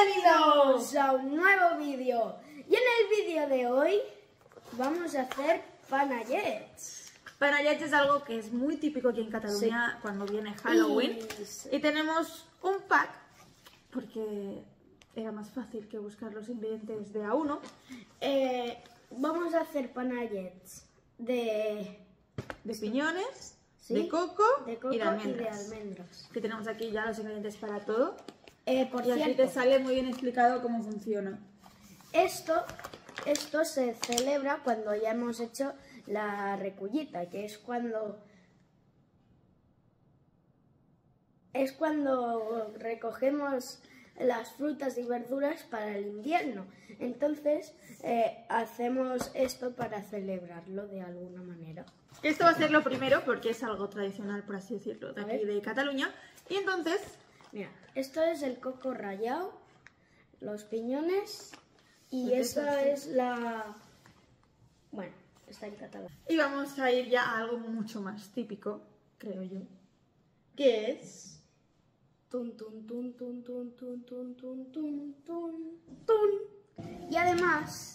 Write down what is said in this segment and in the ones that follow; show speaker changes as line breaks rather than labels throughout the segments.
Bienvenidos a un nuevo vídeo. Y en el vídeo de hoy vamos a hacer panayets.
Panayets es algo que es muy típico aquí en Cataluña cuando viene Halloween. Y tenemos un pack porque era más fácil que buscar los ingredientes de a uno.
Vamos a hacer panayets de
piñones,
¿sí?
de coco y de
almendras.
Que tenemos aquí ya los ingredientes para todo.
Por
y aquí
cierto,
te sale muy bien explicado cómo funciona.
Esto se celebra cuando ya hemos hecho la recullita, que es cuando recogemos las frutas y verduras para el invierno. Entonces hacemos esto para celebrarlo de alguna manera.
Esto va a ser lo primero porque es algo tradicional, por así decirlo, de aquí de Cataluña. Y entonces,
mira, esto es el coco rallado, los piñones y esta es la... bueno, está en catalán.
Y vamos a ir ya a algo mucho más típico, creo yo, que es...
Tun, tun, tun, tun, tun, tun, tun, tun, tun, tun, tun. Y además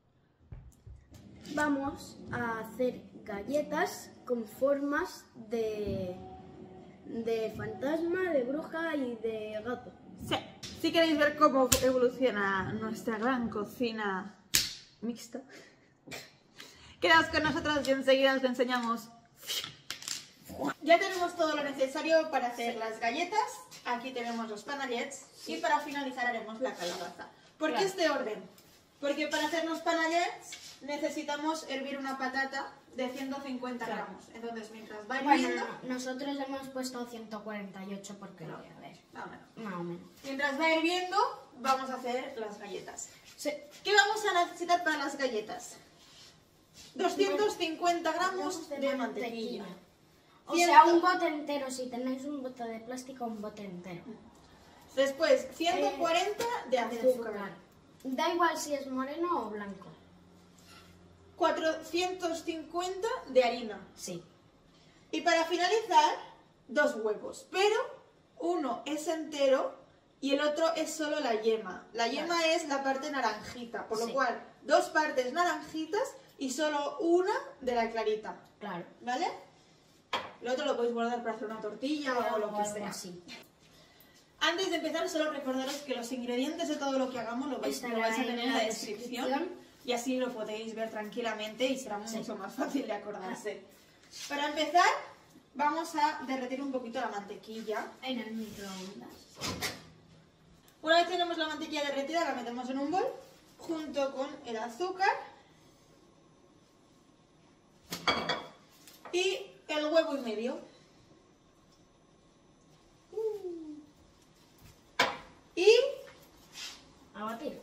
vamos a hacer galletas con formas de fantasma, de bruja y de gato.
Sí. Si queréis ver cómo evoluciona nuestra gran cocina mixta, quedaos con nosotros y enseguida os lo enseñamos. Ya tenemos todo lo necesario para hacer las galletas. Aquí tenemos los panayets y para finalizar haremos la calabaza. ¿Por qué este orden? Porque para hacer los panayets necesitamos hervir una patata de 150 gramos. Entonces, mientras va hirviendo...
Bueno, nosotros hemos puesto 148 porque lo voy a ver. Más o menos.
Mientras va hirviendo, vamos a hacer las galletas.
Sí.
¿Qué vamos a necesitar para las galletas? 250 gramos de mantequilla.
O sea, un bote entero. Si tenéis un bote de plástico, un bote entero.
Después, 140 de azúcar.
Da igual si es moreno o blanco.
450 de harina.
Sí.
Y para finalizar, 2 huevos. Pero uno es entero y el otro es solo la yema. La yema es la parte naranjita, por lo cual 2 partes naranjitas y solo una de la clarita.
Claro.
¿Vale? Lo otro lo podéis guardar para hacer una tortilla o lo que sea.
Así.
Antes de empezar, solo recordaros que los ingredientes de todo lo que hagamos lo vais a tener en la descripción y así lo podéis ver tranquilamente y será mucho más fácil de acordarse. Para empezar, vamos a derretir un poquito la mantequilla.
En el microondas.
Una vez tenemos la mantequilla derretida, la metemos en un bol junto con el azúcar y el huevo y medio. Y
a batir.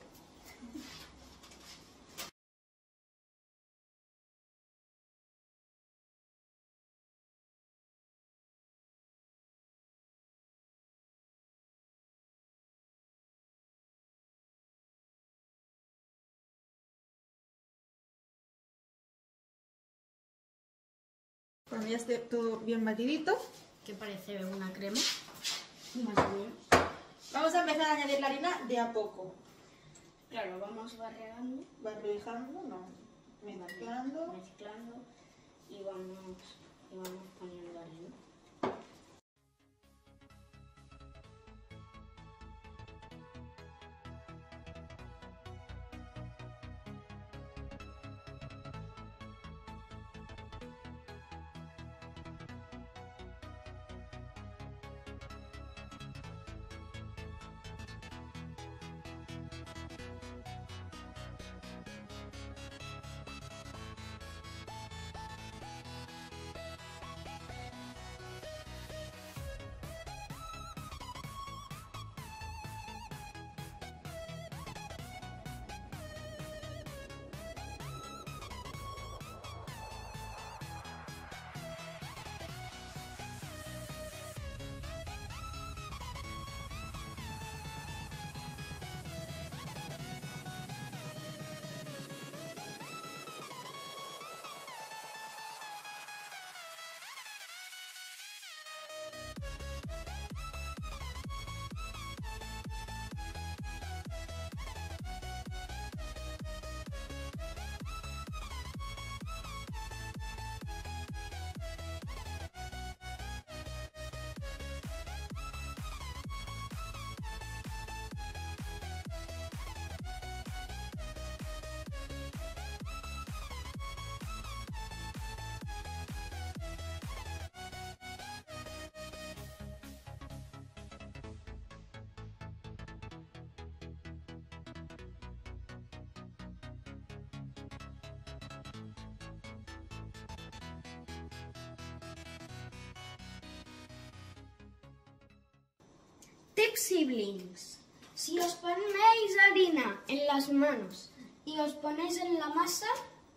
cuando ya esté todo bien batidito,
Que parece una crema. Más o menos.
vamos a empezar a añadir la harina de a poco.
Claro, vamos barregando.
Barrejando, no, mezclando.
Mezclando y vamos poniendo harina. Tip siblings. Si os ponéis harina en las manos y os ponéis en la masa,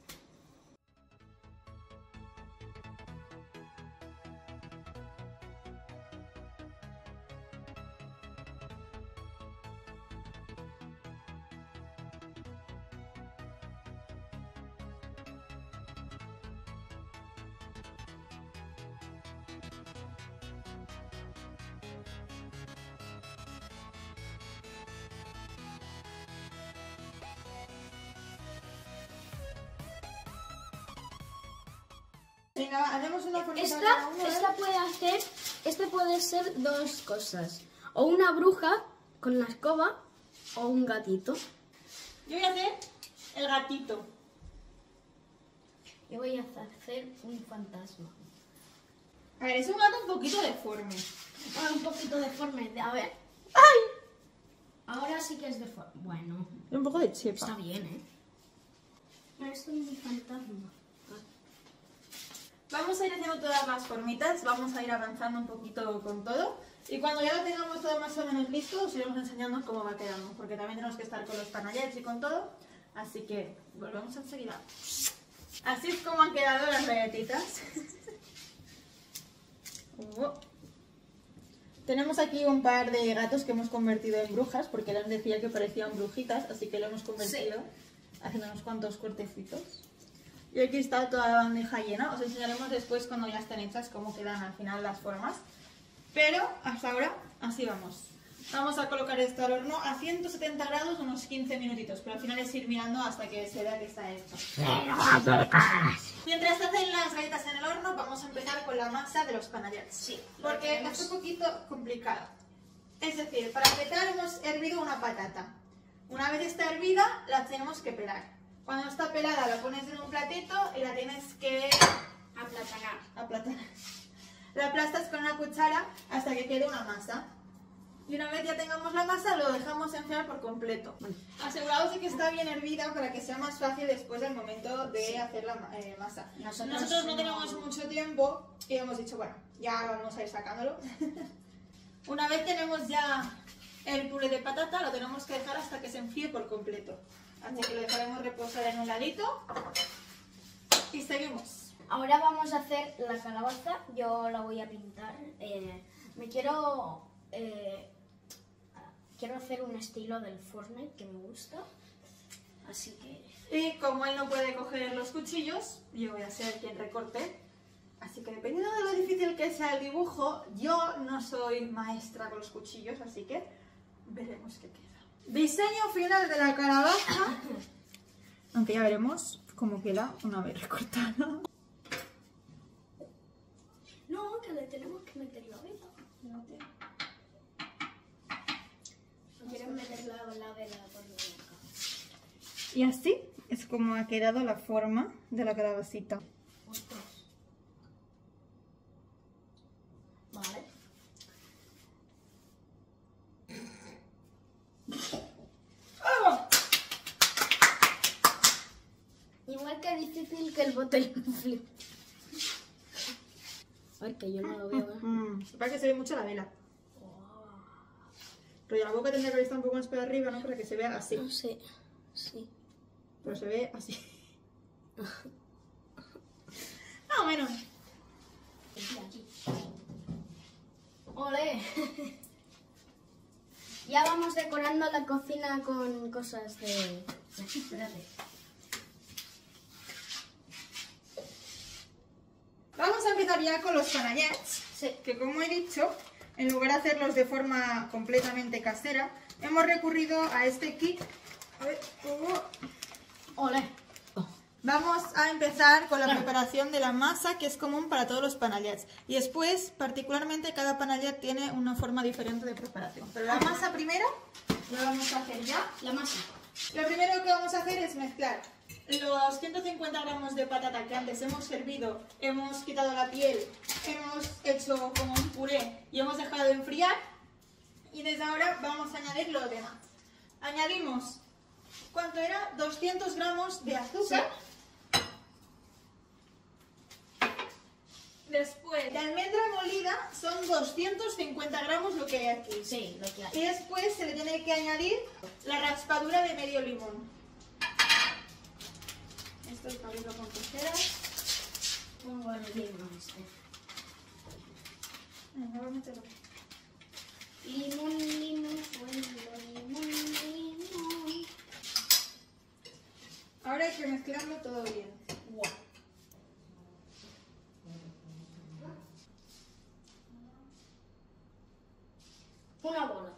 Venga, va, hacemos una formita cada uno, ¿eh?
esta puede ser dos cosas. O una bruja con la escoba o un gatito.
Yo voy a hacer el gatito.
Yo voy a hacer un fantasma.
A ver, es un gato un poquito deforme.
Un poquito deforme. A ver.
¡Ay!
Ahora sí que es deforme. Bueno,
Un poco de chepa.
está bien, ¿eh? Esto es mi fantasma.
Vamos a ir haciendo todas las formitas, vamos a ir avanzando un poquito con todo. Y cuando ya lo tengamos todo más o menos listo, os iremos enseñando cómo va quedando. Porque también tenemos que estar con los panallets y con todo. Así que volvemos enseguida. Así es como han quedado las galletitas. Tenemos aquí un par de gatos que hemos convertido en brujas, porque les decía que parecían brujitas, así que lo hemos convertido haciendo unos cuantos cortecitos. Y aquí está toda la bandeja llena. Os enseñaremos después, cuando ya estén hechas, cómo quedan al final las formas. Pero hasta ahora, así vamos. Vamos a colocar esto al horno a 170 grados unos 15 minutitos, pero al final es ir mirando hasta que se vea que está hecho. Mientras hacen las galletas en el horno, vamos a empezar con la masa de los panallets.
Sí,
porque es un poquito complicado. Es decir, para empezar hemos hervido una patata. Una vez está hervida, la tenemos que pelar. Cuando está pelada la pones en un platito y la tienes que aplatanar. La aplastas con una cuchara hasta que quede una masa. Y una vez ya tengamos la masa, lo dejamos enfriar por completo. Aseguraos de que está bien hervida para que sea más fácil después del momento de hacer la masa. Nosotros no tenemos mucho tiempo y hemos dicho, bueno, ya vamos a ir sacándolo. Una vez tenemos ya el puré de patata, lo tenemos que dejar hasta que se enfríe por completo. Así que lo dejaremos reposar en un ladito y seguimos.
Ahora vamos a hacer la calabaza. Yo la voy a pintar. Quiero hacer un estilo del Fortnite que me gusta. Así que...
Y como él no puede coger los cuchillos, yo voy a ser quien recorte. Así que dependiendo de lo difícil que sea el dibujo, yo no soy maestra con los cuchillos, así que veremos qué queda. Diseño final de la calabaza. Aunque ya veremos cómo queda una vez recortada.
No, que le tenemos que meter la vela. No quieren meter la vela por la boca.
Y así es como ha quedado la forma de la calabacita.
Ostras. Vale. Igual que difícil que el botellón flip. A ver, que yo no lo veo, ¿eh?
Para que se ve mucho la vela. Pero la boca tendría que estar un poco más para arriba, ¿no? Para que se vea así.
No sé, sí.
Pero se ve así. Ah, bueno.
¡Olé! Ya vamos decorando la cocina con cosas de... Espérate.
Vamos a empezar ya con los panallets.
Sí.
Que como he dicho, en lugar de hacerlos de forma completamente casera, hemos recurrido a este kit. A ver,
¡Olé!
vamos a empezar con la preparación de la masa, que es común para todos los panallets. Y después, particularmente, cada panallet tiene una forma diferente de preparación. Pero la masa primero la vamos a hacer ya.
La masa.
Lo primero que vamos a hacer es mezclar los 150 gramos de patata que antes hemos servido, hemos quitado la piel, hemos hecho como un puré y hemos dejado de enfriar. Y desde ahora vamos a añadir lo demás. Añadimos, ¿cuánto era? 200 gramos de azúcar.
Sí.
Después, de almendra molida son 250 gramos lo que hay aquí.
Sí, lo que hay.
Y después se le tiene que añadir la raspadura de medio limón. Esto es para abrirlo con tijeras.
Un buen limón este.
Venga, voy a meterlo.
Limón, limón, limón.
Ahora hay que mezclarlo todo bien.
Wow. Una bola.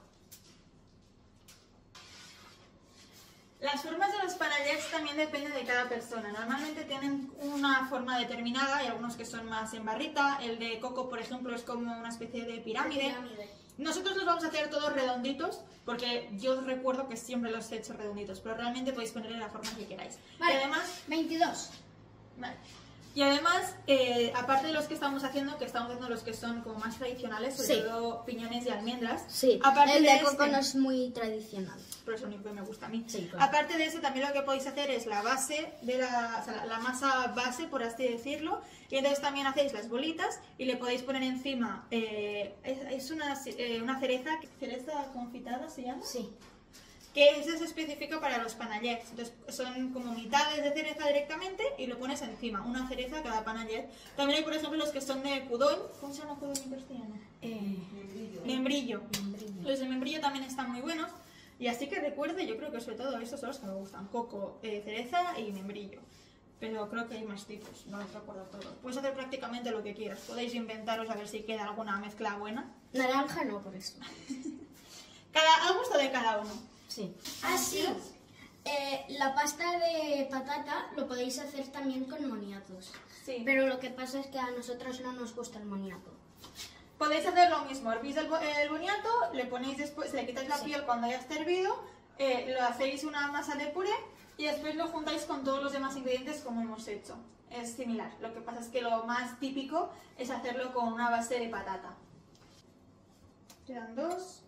Las formas de los panayets también dependen de cada persona. Normalmente tienen una forma determinada, hay algunos que son más en barrita. El de coco, por ejemplo, es como una especie de pirámide. Nosotros los vamos a hacer todos redonditos, porque yo os recuerdo que siempre los he hecho redonditos, pero realmente podéis ponerle la forma que queráis.
Vale,
y además,
22.
vale. Y además, aparte de los que estamos haciendo, los que son como más tradicionales, sobre todo piñones y almendras.
Sí,
aparte
el de
este,
coco no es muy tradicional.
pero es lo único que me gusta a mí.
Sí, claro.
Aparte de eso, también lo que podéis hacer es la base, o sea, la masa base, por así decirlo, y entonces también hacéis las bolitas y le podéis poner encima, es una cereza confitada se llama,
Sí.
que ese se especifica para los panayets. Entonces son como mitades de cereza directamente y lo pones encima, una cereza a cada panayet. También hay, por ejemplo, los que son de cudón. ¿Cómo se llama cudón en castellano? Membrillo. Los de membrillo también están muy buenos. Y así que recuerde, yo creo que sobre todo estos son los que me gustan: coco, cereza y membrillo. Pero creo que hay más tipos, no los recuerdo todos. Puedes hacer prácticamente lo que quieras. Podéis inventaros a ver si queda alguna mezcla buena.
Naranja no, por eso.
A gusto de cada uno.
Sí. Así, la pasta de patata lo podéis hacer también con moniatos.
Sí.
Pero lo que pasa es que a nosotros no nos gusta el moniato.
Podéis hacer lo mismo, hervís el boniato, le ponéis después, le quitáis la piel cuando ya esté hervido, lo hacéis una masa de puré y después lo juntáis con todos los demás ingredientes como hemos hecho. Es similar, lo que pasa es que lo más típico es hacerlo con una base de patata. Quedan dos.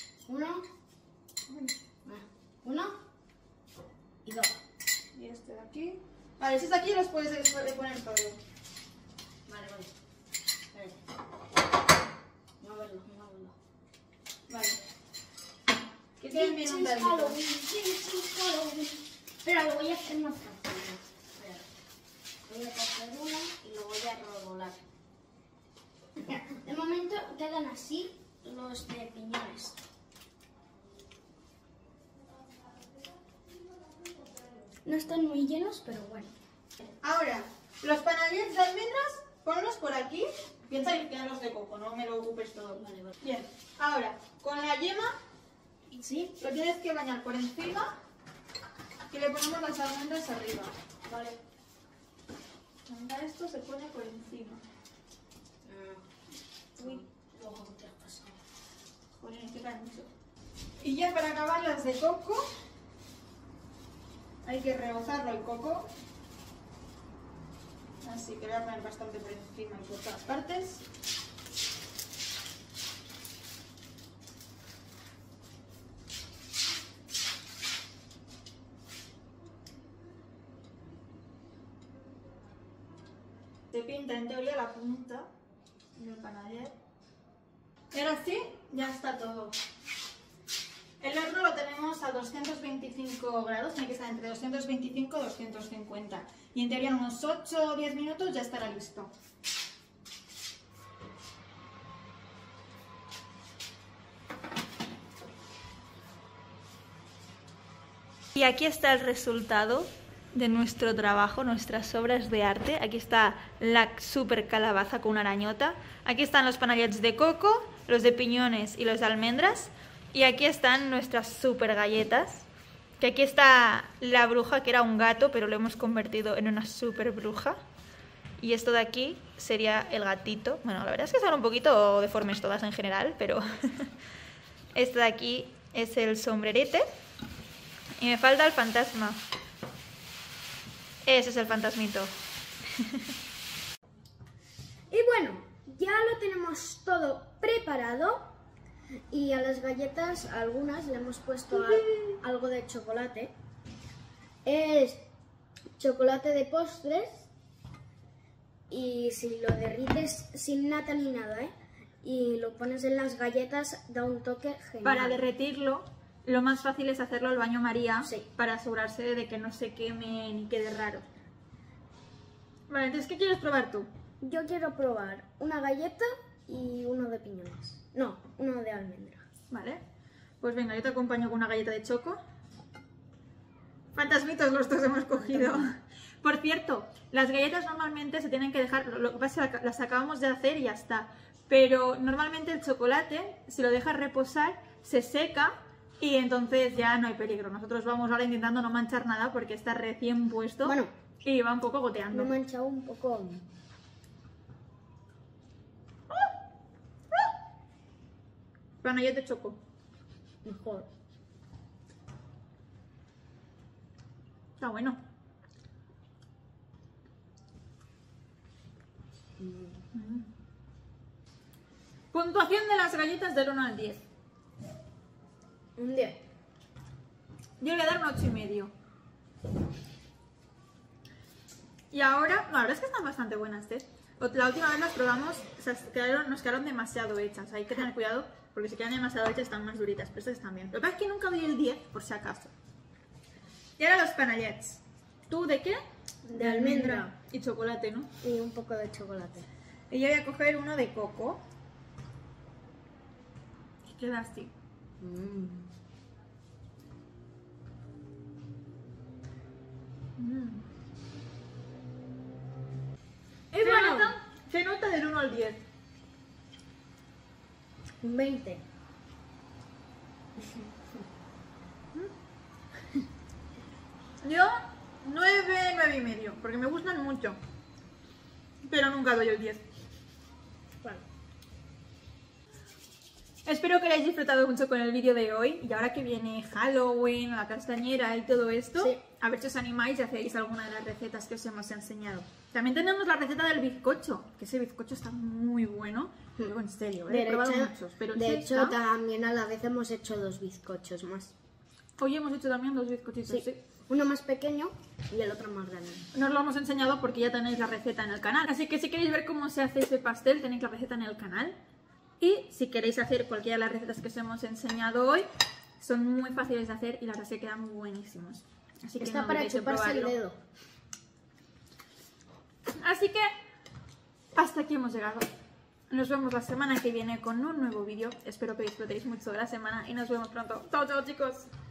Uno y dos.
Y este de aquí. Vale, estos de aquí los puedes poner todo.
Vale. Muévelo.
Vale. Que queden bien untaditos.
Espera, lo voy a hacer más fácil. Espera. Voy a coger uno y lo voy a revolar. De momento quedan así los de piñones. No están muy llenos, pero bueno.
Ahora, los panayets de almendras, ponlos por aquí. Piensa que quedan los de coco, no me lo ocupes todo.
Vale.
Bien, ahora, con la yema,
¿Sí?
lo tienes que bañar por encima y le ponemos las almendras arriba.
Vale.
Ahora esto se pone por encima. Uy,
Luego te has pasado.
joder, es que cae mucho. Y ya para acabar las de coco, hay que rebozarlo el coco. Así que voy a poner bastante por encima y por todas partes. Se pinta en teoría la punta del panayet. Y ahora sí, ya está todo. El horno lo tenemos a 225 grados, tiene que estar entre 225 y 250. Y en teoría en unos 8 o 10 minutos ya estará listo. Y aquí está el resultado de nuestro trabajo, nuestras obras de arte. Aquí está la super calabaza con una arañota. Aquí están los panayets de coco, los de piñones y los de almendras. Y aquí están nuestras super galletas. Que aquí está la bruja, que era un gato, pero lo hemos convertido en una super bruja. Y esto de aquí sería el gatito. Bueno, la verdad es que son un poquito deformes todas en general, pero esto de aquí es el sombrerete. Y me falta el fantasma. Ese es el fantasmito.
Y bueno, ya lo tenemos todo preparado. Y a las galletas, a algunas le hemos puesto algo de chocolate. Es chocolate de postres. y si lo derrites sin nata ni nada, y lo pones en las galletas, da un toque genial.
Para derretirlo, lo más fácil es hacerlo al baño María,
Sí.
para asegurarse de que no se queme ni quede raro. Vale, entonces, ¿qué quieres probar tú?
Yo quiero probar una galleta y uno de piñones. No, uno de almendra.
Vale, pues venga, yo te acompaño con una galleta de choco. Fantasmitos los dos hemos cogido. Por cierto, las galletas normalmente se tienen que dejar, lo que pasa es que las acabamos de hacer y ya está. Pero normalmente el chocolate, si lo dejas reposar, se seca y entonces ya no hay peligro. Nosotros vamos ahora intentando no manchar nada porque está recién puesto,
Bueno,
y va un poco goteando.
me he manchado un poco.
Bueno, yo te choco.
Mejor.
Está bueno. Puntuación de las galletas del 1 al 10.
Un 10.
Yo le voy a dar un 8,5. Y ahora, no, la verdad es que están bastante buenas, La última vez las probamos, o sea, nos quedaron demasiado hechas. Hay que tener cuidado porque si quedan demasiado hechas están más duritas, pero estas están bien. Lo que pasa es que nunca doy el 10 por si acaso. Y ahora los panallets. ¿Tú de qué?
De almendra.
Y chocolate, ¿no?
Y un poco de chocolate.
Y yo voy a coger uno de coco. ¿Qué queda así? Es
bueno.
bueno. ¿Qué nota del 1 al 10?
Un 20.
Yo 9, 9,5, porque me gustan mucho. Pero nunca doy el 10.
Bueno.
Espero que hayáis disfrutado mucho con el vídeo de hoy. Y ahora que viene Halloween, la castañera y todo esto,
Sí.
a ver si os animáis y hacéis alguna de las recetas que os hemos enseñado. También tenemos la receta del bizcocho, que ese bizcocho está muy bueno. Luego en serio, he probado muchos, pero
de
ese
hecho
está...
también a la vez hemos hecho 2 bizcochos más.
Hoy hemos hecho también 2 bizcochitos,
Sí.
sí.
Uno más pequeño y el otro más grande.
No os lo hemos enseñado porque ya tenéis la receta en el canal. Así que si queréis ver cómo se hace ese pastel, tenéis la receta en el canal. Y si queréis hacer cualquiera de las recetas que os hemos enseñado hoy, son muy fáciles de hacer y la verdad es que quedan buenísimos. Así que
Está
no
para
dudéis en
chuparse el
probarlo.
dedo.
Así que hasta aquí hemos llegado. Nos vemos la semana que viene con un nuevo vídeo. Espero que disfrutéis mucho de la semana y nos vemos pronto. Chao, chao, chicos.